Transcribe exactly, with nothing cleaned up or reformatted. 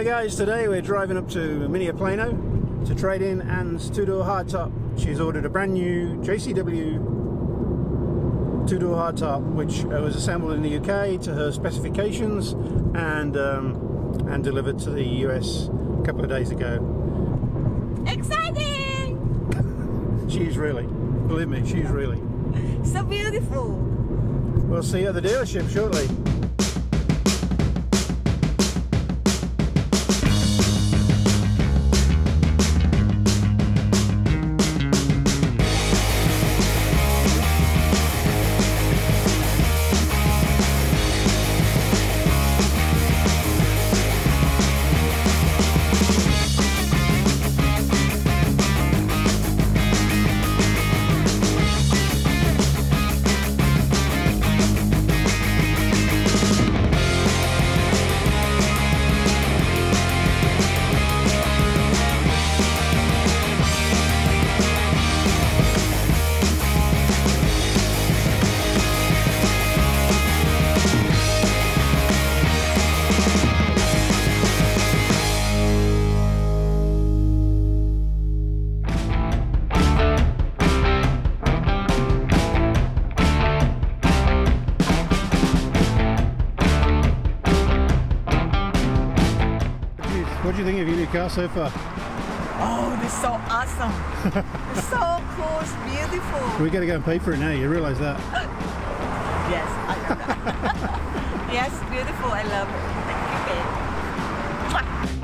Hi guys, today we're driving up to Mini of Plano to trade in Anne's two-door hardtop. She's ordered a brand new J C W two-door hardtop which was assembled in the U K to her specifications and um, and delivered to the U S a couple of days ago. Exciting! She's really, believe me, she's really. So beautiful. We'll see you at the dealership shortly. What do you think of your new car so far? Oh, it's so awesome. It's so cool, it's beautiful. We got to go and pay for it now, you realise that? Yes, I love that. Yes, beautiful, I love it. Thank you, babe.